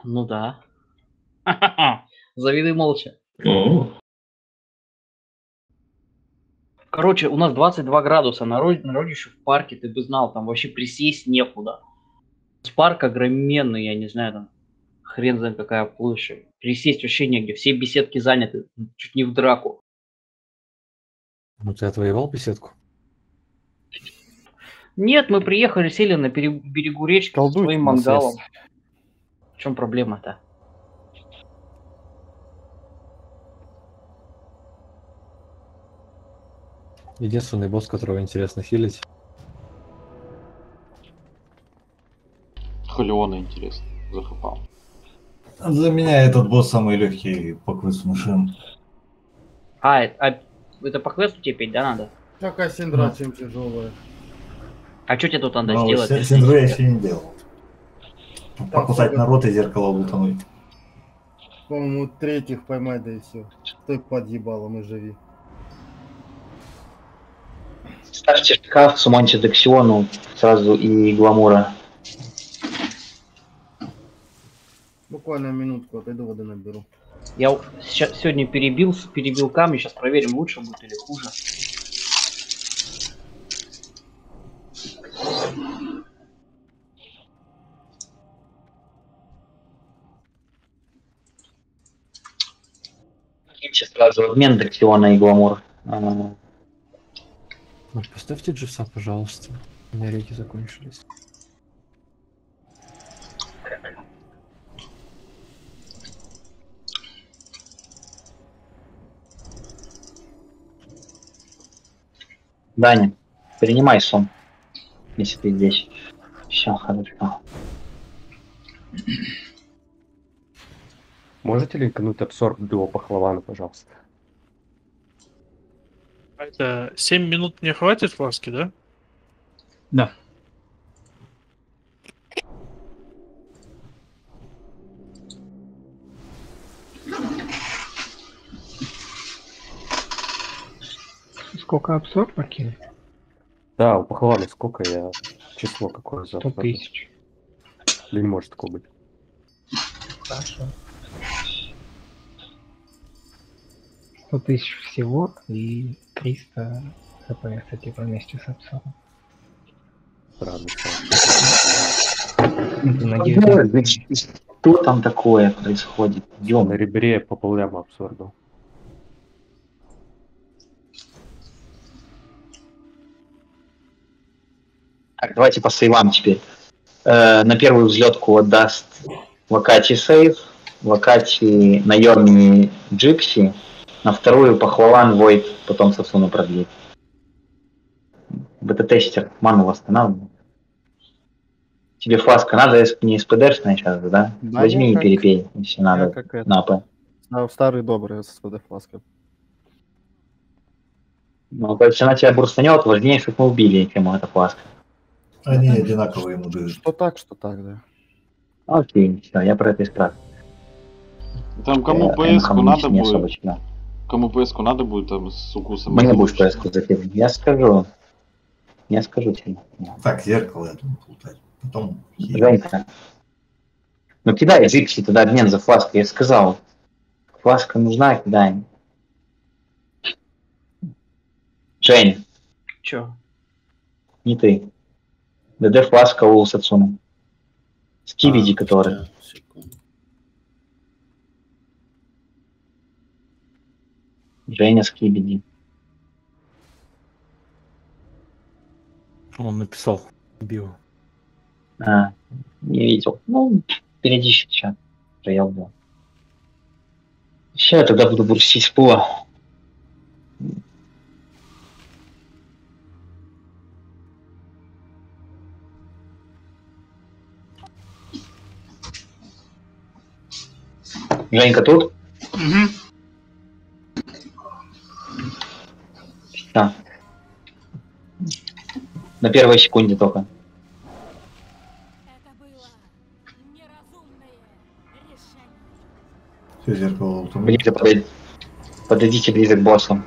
Ну да. Завидуй молча. О, Короче, у нас 22 градуса, народ еще в парке, ты бы знал, там вообще присесть некуда. Парк огроменный, я не знаю, там хрен знает какая площадь. Присесть вообще негде, все беседки заняты, чуть не в драку. Ну ты отвоевал беседку? Нет, мы приехали, сели на берегу речки со Колдуйте своим на мангалом. связь. В чем проблема-то? Единственный босс, которого интересно хилить. Халиона, интересно, захопал. для меня этот босс самый легкий по квесту машин. Это по квесту тебе петь, да, надо? Какая синдра, Ну. чем тяжелая. А что тебе тут надо Но сделать? если Синдру я не еще не делал. Покусать народ и зеркало лутануть. По-моему, третьих поймать, да и все. Стой под ебалом и живи. Ставьте шкаф, суманьте Дексиону сразу и Гламура. Буквально минутку, отойду воды наберу. Я сегодня перебил камни, сейчас проверим, лучше будет или хуже. Киньте сразу обмен Дексиона и Гламур. Ну, поставьте дживса, пожалуйста. У меня реки закончились. Даня, принимай сон, если ты здесь. Все, хорошо. Можете линкануть абсорб дуо пахлавана, пожалуйста? Это 7 минут мне хватит фласки, да? Да. Сколько абсорб покинуть? Да, у пахлавана сколько я... Число какое 100 завтра? тысяч. Или не может такого быть? Хорошо. 100 тысяч всего и 300 хпс, типа вместе с абсорбом. Странно. Это на 19. Что там такое происходит? На Идем. ребре по полляма абсорбил. Так, давайте по сейвам теперь. На первую взлетку отдаст Вакати сейв, Вакати на Йорни Джикси, на вторую Пахлаван Войд, потом Сацуну продлит. Бета-тестер ману восстанавливает. Тебе фласка надо, не СПДшная сейчас, да? Да, Возьми я и как- перепей, если надо, как это. на АП. Старый добрый ССВД фласка. Ну, то есть она тебя бурстанет, важнее, чтобы мы убили, чем эта фласка. Они одинаковые ему дают. Что так, да. Окей, все, я про это и спрашиваю. Там кому Я ПС-ку надо не особо будет, читаю. кому ПС-ку надо будет там с укусом. Мне будешь ПС-ку закинуть. Я скажу тебе. Так, зеркало я думаю плутать. Потом Женька. Ну кидай Джипси туда обмен за фласку. Я сказал. Фласка нужна, кидаем. Жень. Чё? Не ты. ДД фласка у Сацуны. Скибиди, который. Женя Скибиди. Он написал био. Не видел. Ну, впереди сейчас. Проел был. Все, я тогда буду бурстить с пула. Женька тут? Да. На первой секунде только. Это было неразумное решение. все зеркало лутануть. Ближе подойдите ближе к боссу.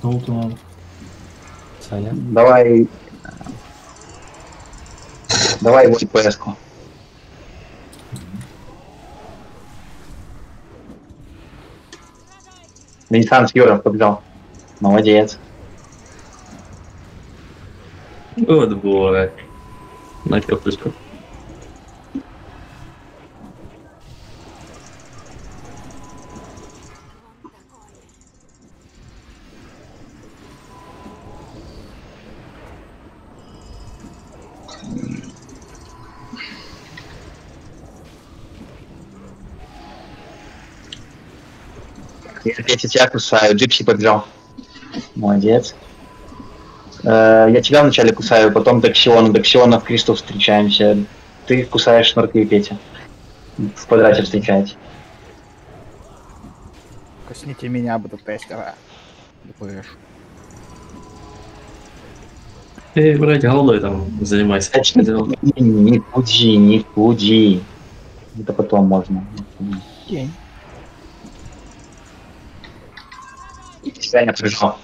Толку надо. Саня. Давай его ПС-ку. Ренессанс Юра побежал. Молодец. Вот бой. На кёпочку. Я опять тебя кусаю. Джипси побежал. Молодец. Я тебя вначале кусаю, потом Доксиона. Доксиона в Кристал встречаемся. Ты кусаешь Шнурка и Петя. В квадрате встречаете. Кусните меня, буду тестера. ДПШ. Эй, блядь, голодой там занимайся. Не куди. Это потом можно. День. Тебя не прижал.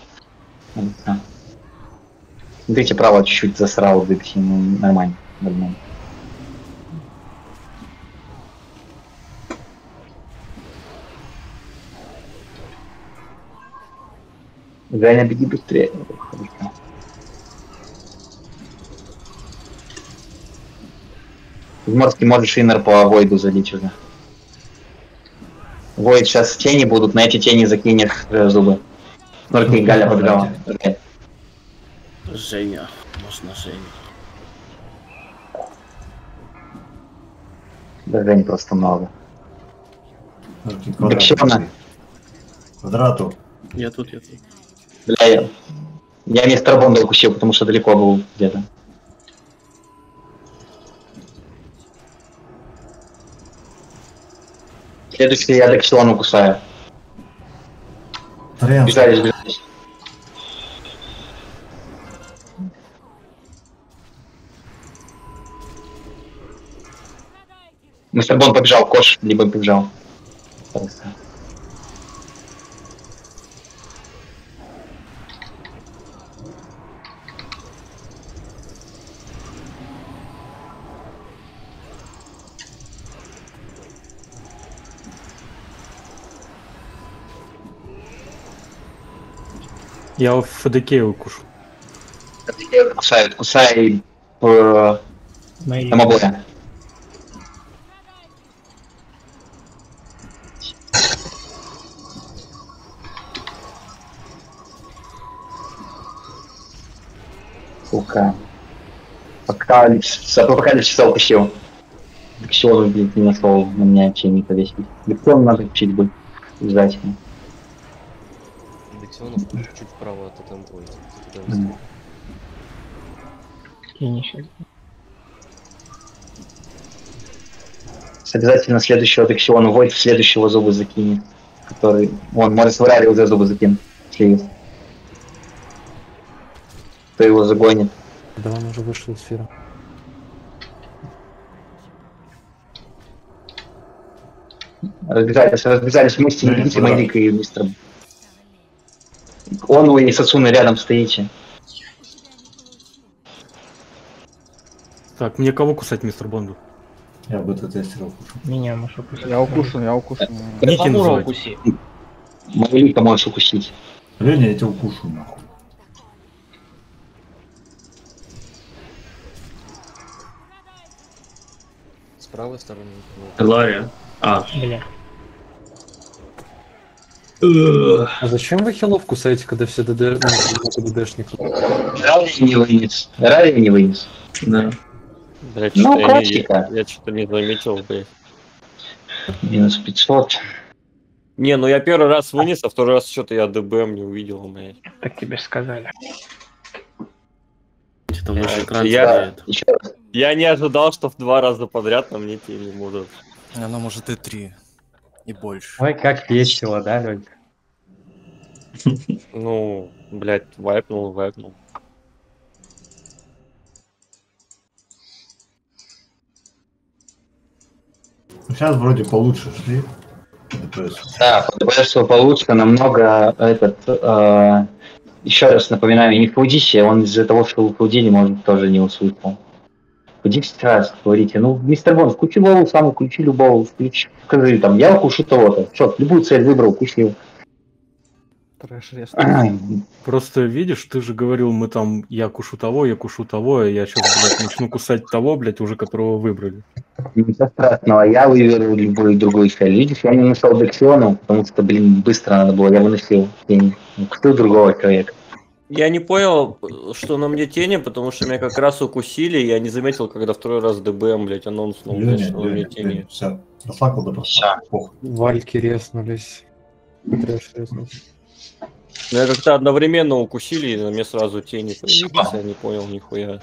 Смотрите, право чуть-чуть засрал Дикси, ну нормально. Женя, беги быстрее. В морске можешь иннер по Войду залить уже. Войд сейчас тени будут, на эти тени закинешь зубы. Норки и Галя побежала. Женя. Можно Женя. Да, Жень просто много. Доксиона. Квадрату. Я тут. Бля, я мистер Бонда укусил, потому что далеко был где-то. Следующий я Доксиона кусаю. Бежали. Мистер Бонд побежал, Кош либо побежал. Я в ФДК укушу. Кусай там обоя. Сука. Апокалипсиса укусил. Доксиона, блин, не нашел на меня чей-нибудь повесить. Доксиона надо учить будет. Обязательно. Доксионов чуть вправо от этого. Обязательно следующего Доксиона Войд в следующего зубы закинет. Который. Он может в Рари уже зубы закинуть. Слив. Кто его загонит. Да он уже вышел из сферы. Разбежались вместе, не видите Майдика и мистера. Он и Сацуна рядом стоите. Так, мне кого кусать, мистер Бонду? Я бы это тестер укушу. Меня можешь укусить. Я укушу. Ники называть. Укуси. Майдика можешь укусить. Леня, я тебя укушу, нахуй. С правой стороны. Лария. Бля. А зачем вы хилов кусаете, когда все ДДшник? Рари не вынес. Да. Блять, Ну, что-то классика. я что-то не заметил, блядь. Минус 500. Не, ну я первый раз вынес, а второй раз что-то я ДБМ не увидел, блядь. Так тебе ж сказали. Что-то выше экран Я не ожидал, что в 2 раза подряд на мне тени будут. Она может и 3. И больше. Ой, как весело, да, Лёнь? Ну, блядь, вайпнул. Сейчас вроде получше шли. ДПС. Да, по ДПС получше намного Еще раз напоминаю, не Фаудище, он из-за того, что вы Фаудили, может, тоже не услышал. В 10 раз говорите, ну, мистер Бон, включи голову сам, включи любого, включи, скажи, там, я укушу того-то. Что, любую цель выбрал, укусил. Трэш Просто видишь, ты же говорил, мы там, я кушу того, а я сейчас, блядь, начну кусать того, блядь, уже которого выбрали. Ничего страшного, я выберу любую другую цель. Видишь, я не нашел Дексиону, потому что, блин, быстро надо было, я выносил тень. Кусил другого человека. Я не понял, что на мне тени, потому что меня как раз укусили, и я не заметил, когда второй раз ДБМ, блядь, анонснул, блядь, что на мне тени. Все, расслабил, да просто. Вальки резнулись. Трэш резнулся. Меня как-то одновременно укусили, и на мне сразу тени появились, я не понял нихуя.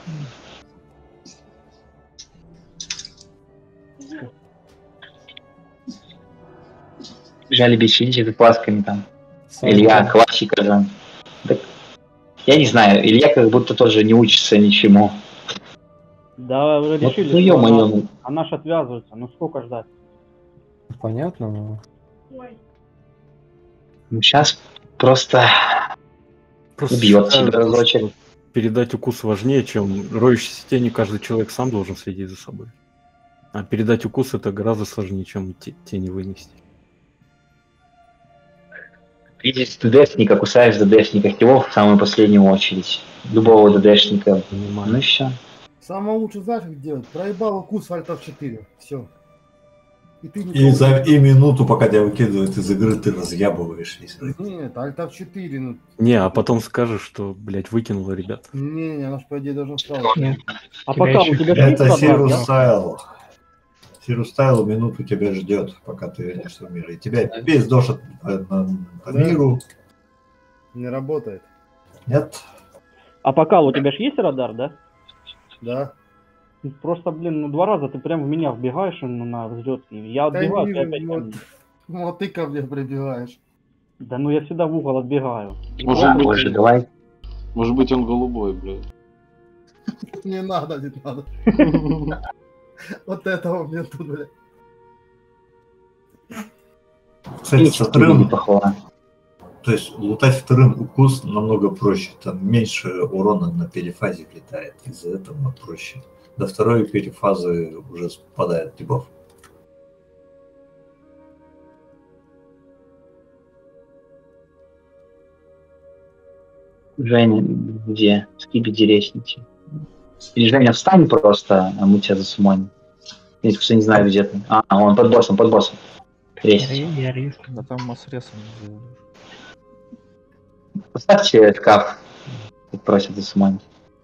Бежали бесчинчик с пласками там. Илья, классика же. Так, я не знаю, Илья как будто тоже не учится ничему. Да, решили, ну, что ё-моё. она ж отвязывается, ну сколько ждать? Понятно, но... Ну, сейчас просто убьет себя разочек. Передать укус важнее, чем роющиеся тени, каждый человек сам должен следить за собой. А передать укус это гораздо сложнее, чем тени вынести. Видишь ДДшника, кусаешь ДДшника, его в самую последнюю очередь. Любого ДДшника. Ну и все. Самое лучшее, знаешь, как делать? Проебал укус Альт F4. Все. И ты И минуту, пока тебя выкидывают из игры, ты разъябываешь весь рынок. Нет, Альт F4, ну... Не, а потом скажешь, что, блядь, выкинуло ребят. Не, она ж, по идее, должна сразу. А пока у тебя это Сирус Стайл. Сирус Стайл минуту тебя ждет, пока ты вернешься в мир. И тебя пиздошат по миру. Не работает. Нет. А пока у тебя же есть радар, да? Да. Просто, блин, ну 2 раза ты прям в меня вбегаешь на взлет. Я отбегаю, ты опять ко мне. Вот ты ко мне прибегаешь. Да ну я всегда в угол отбегаю. Может быть он голубой, блядь. Не надо, не надо. Вот этого мне тут, блядь. Кстати, со вторым... То есть лутать вторым укус намного проще. Там меньше урона на перефазе влетает. Из-за этого проще. До второй перефазы уже спадает дебаф. Женя, где? Скибиди речники. Или Женя, встань просто, а мы тебя засумоним. Я просто не знаю, где ты. А, он под боссом, под боссом. Я риск. Да там масс-ресом сделали. Поставьте шкаф. Просят засумонить.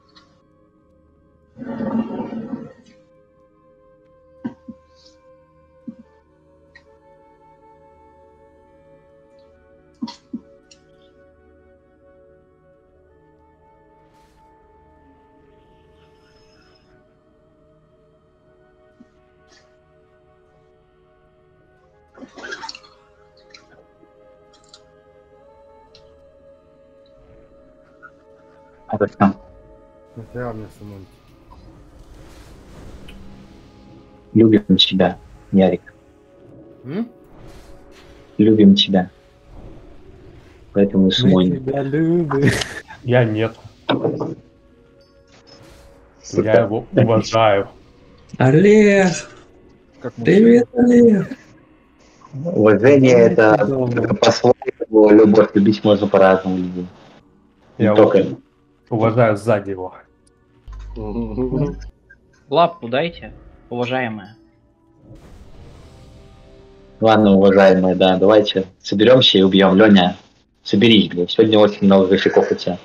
А так там. Нахера мне самому. Любим тебя, Ярик. М? Любим тебя. Поэтому и сумоним. тебя любим. Я нет. Я его уважаю. Олег! Привет, Олег! Уважение это по-своему, любовь любить можно по-разному. Я только... уважаю сзади его. Лапку дайте, уважаемая. Ладно, уважаемые, да, давайте соберемся и убьем. Леня, соберись, блядь. Сегодня очень много графиков у тебя.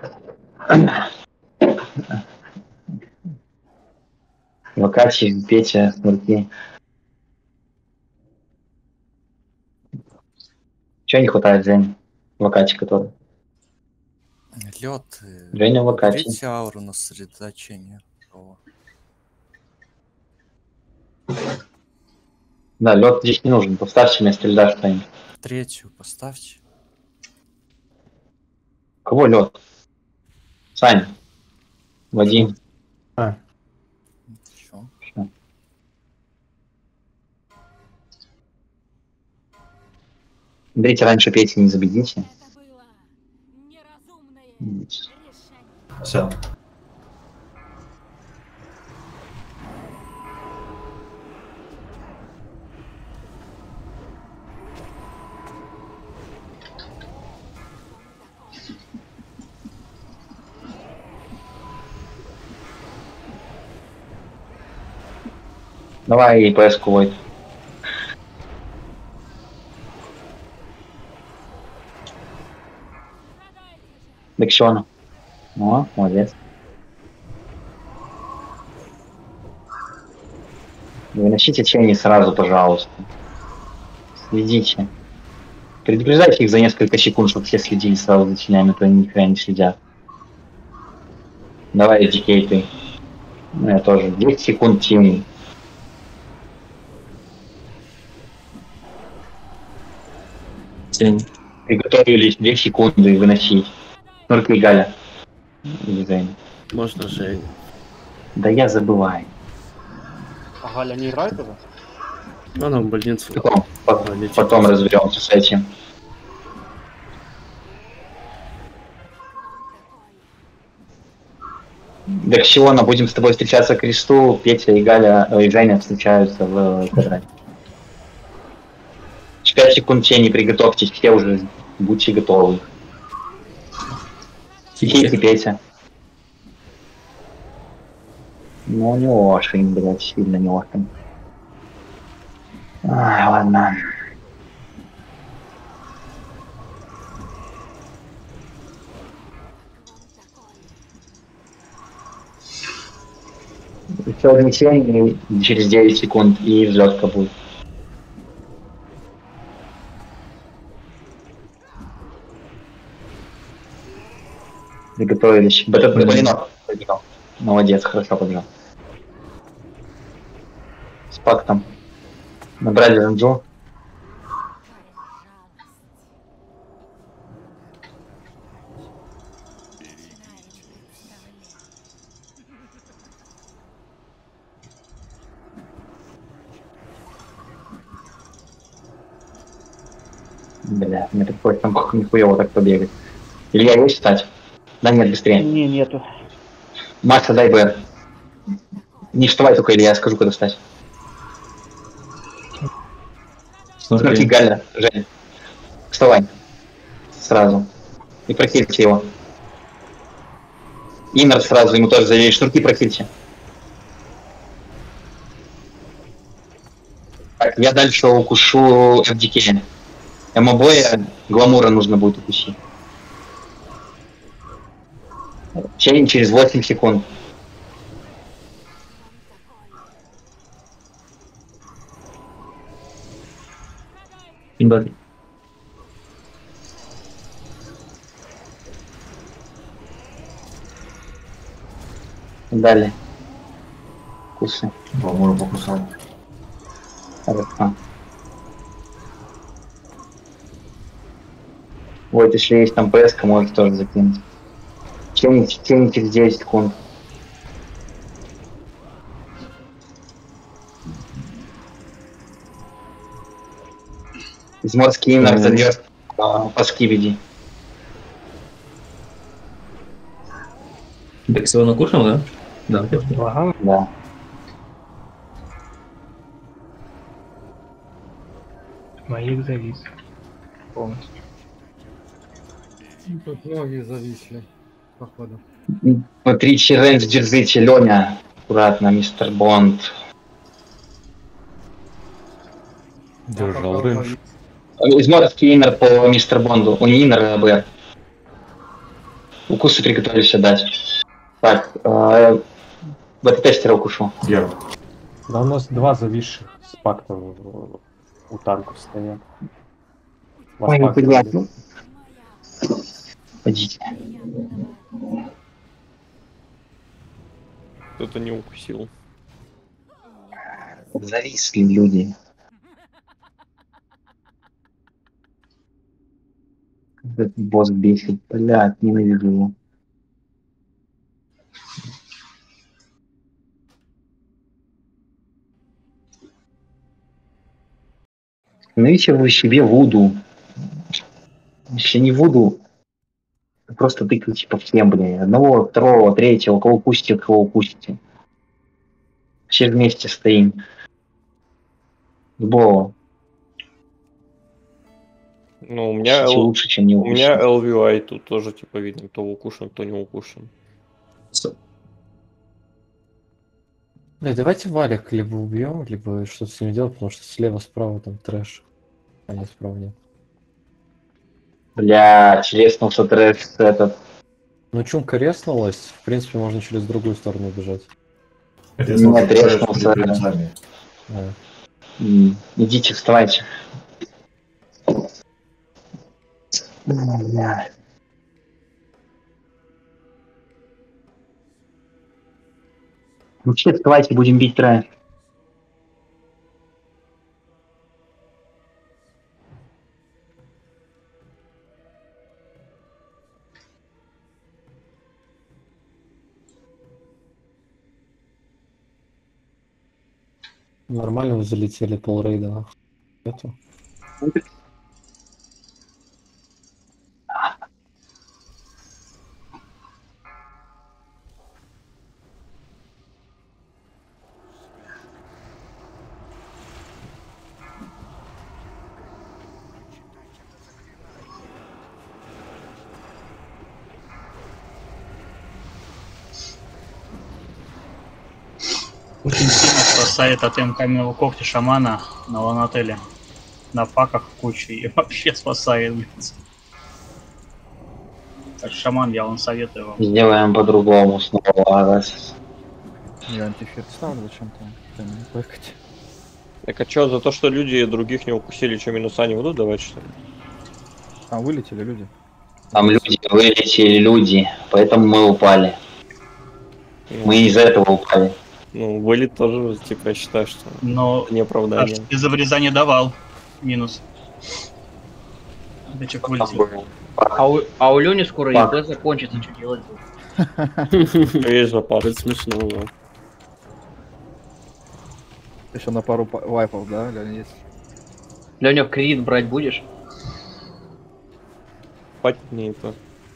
Вакачи, Петя, Смурки. Чего не хватает, Жень? Вакачи, который. Лед. Женя Вакачи. Третья ауру на сосредоточение. Да, лед здесь не нужен. Поставьте вместо льда что-нибудь. Третью поставьте. Кого лед? Сань. Вадим. Чё? Берите раньше Пети, не забедите. Все. Давай ИПС-ку, Войт. Дексиона. О, молодец. Выносите тени сразу, пожалуйста. Следите. Предупреждайте их за несколько секунд, чтобы все следили сразу за тенями, то они никогда не следят. Давай, дикей ты. Ну, я тоже. 10 секунд тени. Тень. Приготовились 2 секунды выносить. Только и Галя. Дизайн. Можно же. Да я забываю. А Галя не играет уже? Она в больницу. Потом разберемся с этим. Дексиона, будем с тобой встречаться к кресту. Петя и Галя и Женя встречаются в квадрате. 5 секунд тени, приготовьтесь, все уже будьте готовы. Тихий Петя. Ну не очень, блядь, сильно не очень. Ладно. Еще одни тени через 9 секунд и взлетка будет. Приготовились. Блинок. Молодец, хорошо побежал. С пактом. Набрали ренджу. Бля, мне приходится там нихуево так побегать. Илья, есть встать? Да нет, быстрее. Не, нету. Маша, дай Б. Не вставай только, Илья, я скажу, куда встать. Смотри, Галя, Женя. Вставай. Сразу. И прохильте его. Иннер сразу, ему тоже завели. Шнурки прохильте. Так, я дальше укушу FDK. Обоя гламура нужно будет укусить. Чейн через 8 секунд. Инбари. Далее. Кусы. Гламура покусал. Хорошо. Вот, если есть там ПС, можете тоже закинуть. Тени через 10 секунд. Изморский иннер зальет по скибиди. Дексиона кушал, да? Да. Ага. Да. Моих завис. Полностью. Тут ноги зависли, походу. Смотрите, рейндж держите, Леня. Аккуратно, мистер Бонд. Держал рейндж. Изморский иннер по мистер Бонду. У не иннер, а Б. Укусы приготовились отдать. Так, бета-тестера укушу. Я. Да у нас 2 зависших с пакта у танков стоят. Ой, непонятно. Пойдите. Кто-то не укусил. Зависли люди. Этот босс бесит, блядь, ненавижу его. Установите вы себе вуду. Если не вуду, просто тыкаю типа всем, блядь. Одного, второго, третьего, кого упустите, кого упустите. Все вместе стоим. Сбоку. Ну, у меня, лучше, чем не у меня LVI тут тоже типа видно, кто укушен, кто не укушен. Давайте Валик либо убьем, либо что-то с ним делать, потому что слева-справа там трэш. А не справа нет. Бля, челеснулся трэш этот. Ну чумка резнулась, в принципе можно через другую сторону бежать. Нет, резнулся. Да. Идите, вставайте. Бля. Ну все, вставайте, будем бить трэш. Нормально вы залетели полрейда. Это. Очень сильно спасает от каменного когтя шамана на ланотеле. На паках кучу и вообще спасает, блядь. Так, шаман, я вам советую вам. Сделаем по-другому снова раз. Я антифит ставлю зачем-то. Пыкать. Так а чё, за то, что люди других не укусили, что минуса не будут давать, что ли? Там вылетели люди. Там люди вылетели, люди, поэтому мы упали. Мы из-за этого упали. Ну, вылет тоже, типа, я считаю, что Но не оправдание. из обрезания давал минус. Дачек вылетел. А у Лёни скоро ЕП закончится, что делать? Есть запас. Это смешно, да. Еще на пару вайпов, да, Леня, есть? Лёня, в кредит брать будешь? Пать не это.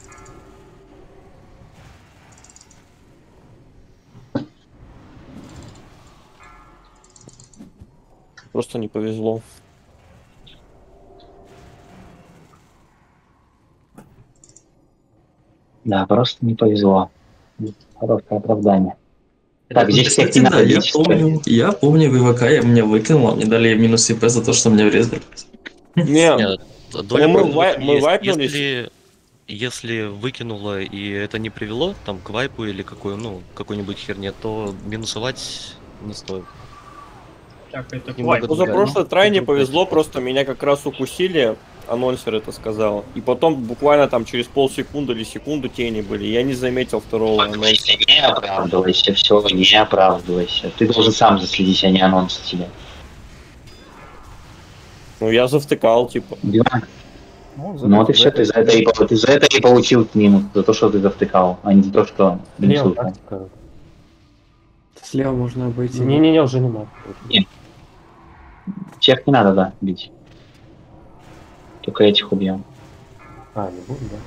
Просто не повезло. Да, просто не повезло. Хорошее оправдание. Так, Ну, здесь всех кстати, не да, надо я бить, помню, ВВК я меня выкинула, мне дали минус ИП за то, что меня врезали. Не, доля мы правды есть. вайпнулись. Если выкинуло и это не привело там к вайпу или какой-нибудь херне, то минусовать не стоит. Так, это Немного Ну, за другая, прошлый трай не повезло, просто меня как раз укусили, анонсер это сказал. И потом буквально там через полсекунды или секунду тени были. Я не заметил второго анонса. Не оправдывайся, все, не оправдывайся. Ты должен сам заследить, а не анонсы тебе. Ну, я завтыкал, типа. Да. Ну, ты все, ты за это и получил минус, за то, что ты завтыкал, а не за то, что минусу. Слева можно обойти. Не-не-не, уже не надо. Нет. Всех не надо, да, бить. Только этих убьем. А, не буду, да?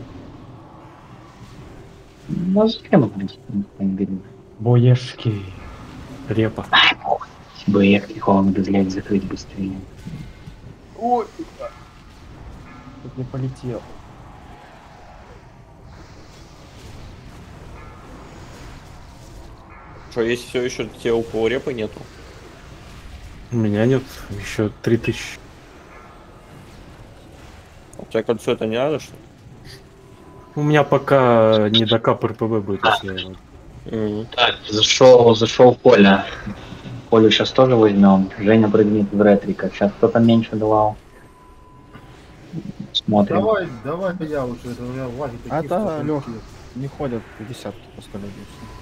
Ну, зачем бить? Боешки. Репа. Ай, бог. Боешки, холодно, блядь, закрыть быстрее. Ой, тут не полетел. Что, есть все еще те, у кого репы нету? У меня нет, еще 3000. У тебя кольцо это не надо, что ли? У меня пока не до кап РПВ будет, если я... Так, зашел в поле. Полю сейчас тоже возьмем. Женя прыгнет в ретрика. Сейчас кто-то меньше давал. Смотрим. Давай я лучше, это у меня лаги такие. А да, что Лех, такие. не ходят 50 просто люди.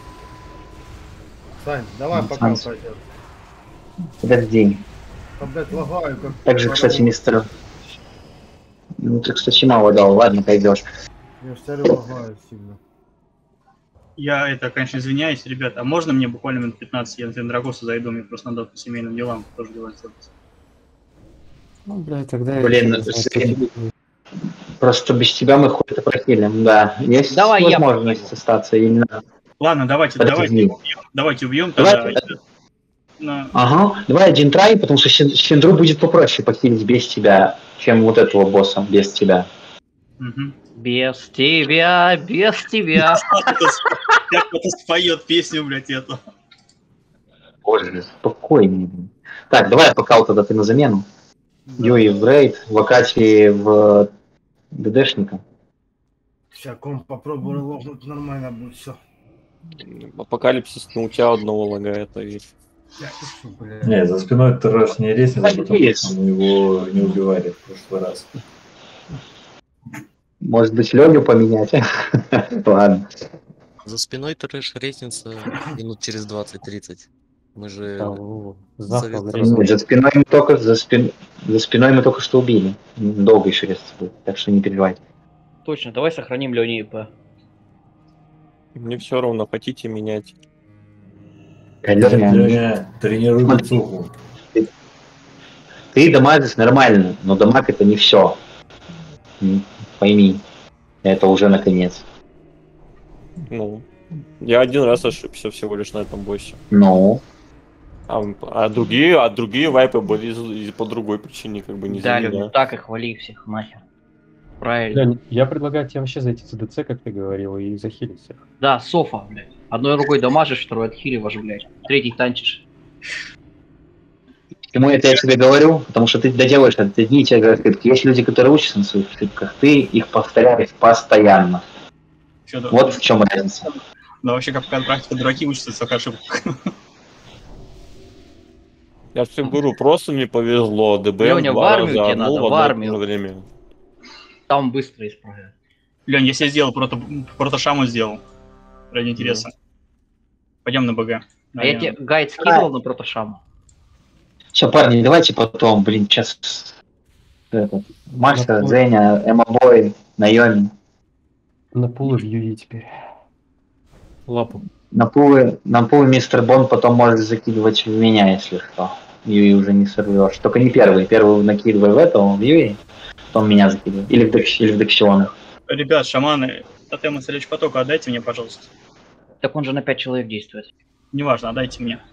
Сань, давай Ну, пока Сань. пойдет. Подожди. Там, блядь, лагаю, как... Также, кстати, мистер... Ну, ты, кстати, мало дал. Ладно, пойдешь. Я ж лагаю сильно. Я это, конечно, извиняюсь, ребят, а можно мне буквально минут 15, я на Драгоса зайду, мне просто надо по семейным делам тоже дела сделать. Ну, бля, тогда Блин, я... Просто без тебя мы хоть это прохилим, да. Есть Давай я возможность остаться или надо? Ладно, давайте убьем Давайте. тогда. Ага, давай один трай, потому что Синдру будет попроще похилить без тебя, чем вот этого босса без тебя. Без тебя, без тебя. Как кто-то споет песню, блядь, эту. Боже, спокойнее. Так, давай пока тогда ты на замену. Юи в рейд, Вакати в ДДшника. Сейчас комп попробую логнуть, нормально будет все. Апокалипсис не у тебя одного лагает, а ведь. Не, за спиной трэш не резал, потому что мы его не убивали в прошлый раз. Может быть, Лёню поменять? Ладно. За спиной трэш резнится минут через 20-30. Мы же... За спиной мы только что убили. Долго еще резаться будет, так что не переживайте. Точно, давай сохраним Леню ИП. Мне все равно, хотите менять. Леня, тренируй бицуху. Ты дамажишь нормально, но дамаг это не все. Пойми, это уже наконец. Ну, я один раз ошибся всего лишь на этом боссе. Ну. А другие вайпы были по другой причине, как бы не Да, за Леня, меня. так и хвали всех нахер. Правильно. Лёнь, я предлагаю тебе вообще зайти за ДЦ, как ты говорил, и захилить всех. Да, Софа, блядь. Одной рукой дамажишь, второй отхиливаешь, блядь. Третий танчишь. Почему это я тебе говорю? Потому что ты доделаешь это, ты не тебе говорят, есть люди, которые учатся на своих ошибках, ты их повторяешь постоянно. Вот в чем разница. Ну вообще, как практика, дураки учатся с ошибках. Я все говорю, просто мне повезло. ДБМ Леня, в два армию раза тебе отнул надо, в в одно и армию. то же время. Там быстро исправят. Лень, я себе сделал протошаму сделал. Ради интереса. Пойдем на БГ. А я тебе гайд скидывал на протошаму. Все, парни, давайте потом, блин, сейчас Маша, Зеня, Эммабой, Найоми. На пулы в Юи теперь. Лапу. На пулы мистер Бон потом может закидывать в меня, если что. Юи уже не сорвешь. Только не первый. Первый накидывай в этого, в Юи, потом меня закидывай. Или в Дексионах. Ребят, шаманы, тотем и потока отдайте мне, пожалуйста. Так он же на 5 человек действует. Неважно, отдайте мне.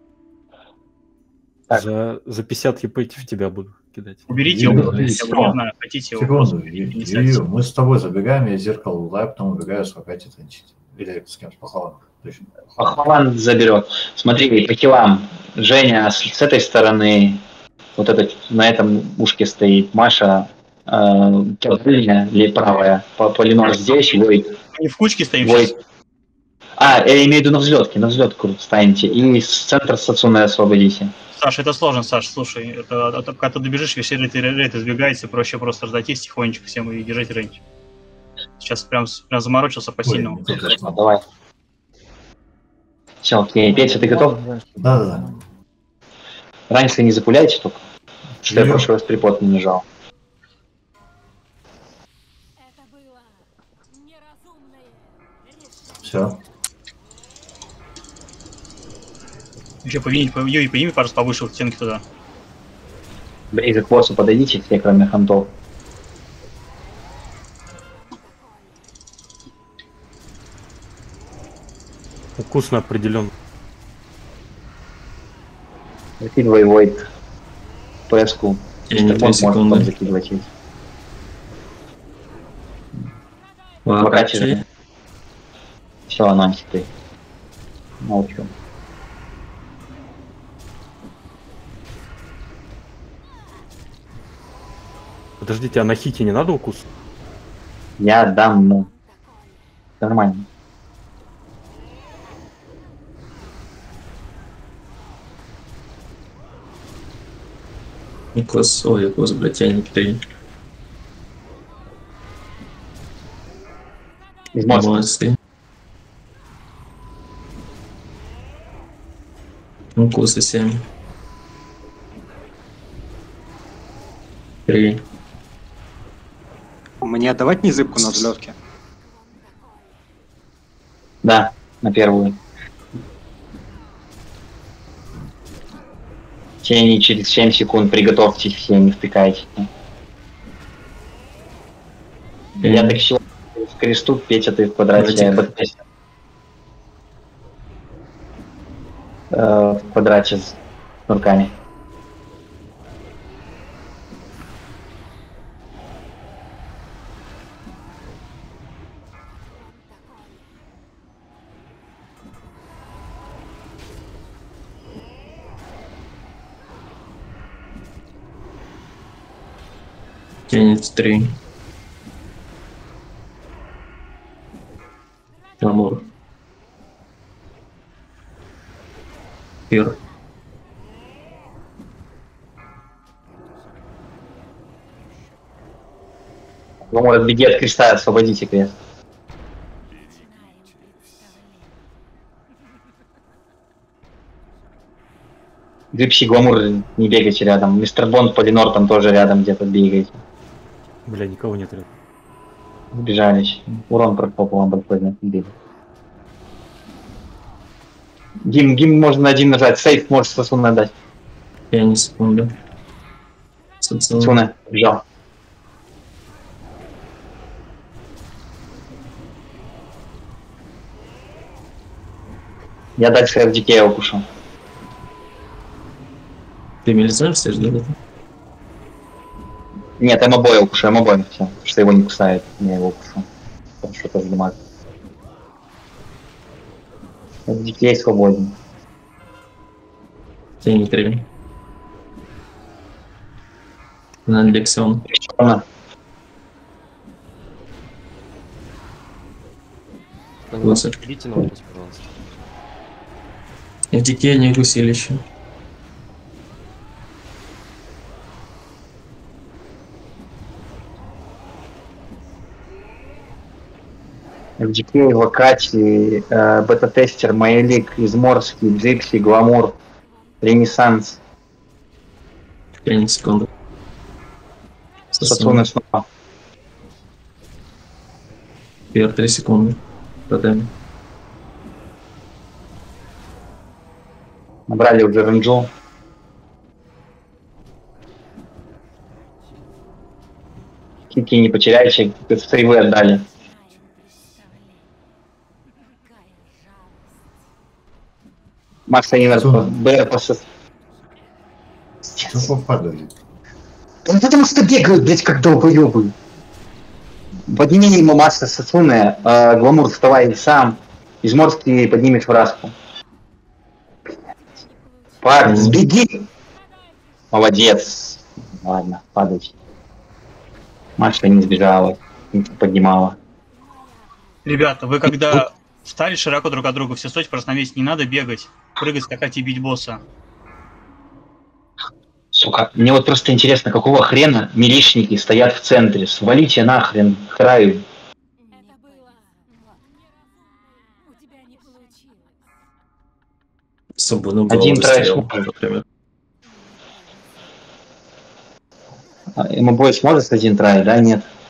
За 50 ЕП в тебя буду кидать. Уберите его, я не знаю, хотите его. Секунду, мы с тобой забегаем, я зеркало лаю, потом убегаю с Вакати танчить. Или с кем, с Пахаланом. Пахалан заберет. Смотри, по хилам. Женя с этой стороны, вот этот, на этом ушке стоит Маша, дальняя или правая, Полинор здесь, Войт. Не в кучке стоим Войт. сейчас. Я имею в виду на взлетке станете. И с центра Сацуны освободите. Саш, это сложно, Саш, слушай, это когда ты добежишь, весь рейд избегается, проще просто разойтись тихонечко всем и держать рейндж. Сейчас прям заморочился по-сильному. Давай. Все, окей. Петя, ты готов? Да. Раньше не запуляйте только, что я в прошлый раз припот не нажал. Все. Еще подними, пожалуйста, повыше в стенки туда. Ближе к боссу подойдите, все, кроме хантов. Вкусно определен. Закидывай Войт. Преску. Я 2 секунды. Закидывать есть. Вакати. Все, анонси ты. Молчу. Подождите, а на хите не надо укус? Я дам, ну. Нормально. Никос, блядь, я не 3. Молодцы. Укусы 7. 3. Мне отдавать незыбку на взлетке? Да, на первую. В течение через 7 секунд приготовьтесь все, не втыкайте. Я тащил в кресту, Петя, ты в квадрате. В квадрате с шнурками. Тянет 3. Амур. Пир. Гламур, отбеги от креста, освободите крест. Грипси, Гламур, не бегайте рядом. Мистер Бонд, Полинор там тоже рядом где-то бегайте. Бля, никого нет рядом. Сбежались. Урон пропал, большой на бег. Гим можно на 1 нажать. Сейф можешь Сосуна отдать. Я не секунду. Сосуна, бежал. Я дальше FDK его кушу. Ты Мелизар все ждали? Нет, МБ его кушу, МБ, все. Что его не кусает, я его кушу. Что-то внимает. FDK свободен. Тени 3. На Лексион. Идите на вопрос, пожалуйста. FDK не гусили еще. FDK, Вакати, Бета-тестер, Маэлик, Изморский, Джипси, Гламур, Ренессанс. 5 секунд. Сосуны снова. Пир 3 секунды. Тотем. Набрали уже ренджу. Кики не потеряйте, сейвы отдали. Макс Анинер, БР посос. Что попадали? Да потому что бегают, блять, как долбоёбы. Подними ему Макса Сосуны, Гламур, вставай сам. Изморский поднимешь в раску. Парень, сбеги! Молодец. Ладно, падать. Маша не сбежала, не поднимала. Ребята, вы когда встали широко друг от друга, все стойте просто на месте, не надо бегать, прыгать, скакать и бить босса. Сука, мне вот просто интересно, какого хрена милишники стоят в центре? Свалите нахрен к краю. Свободно Один трэш, например. МБ сможет один трай, да? Нет.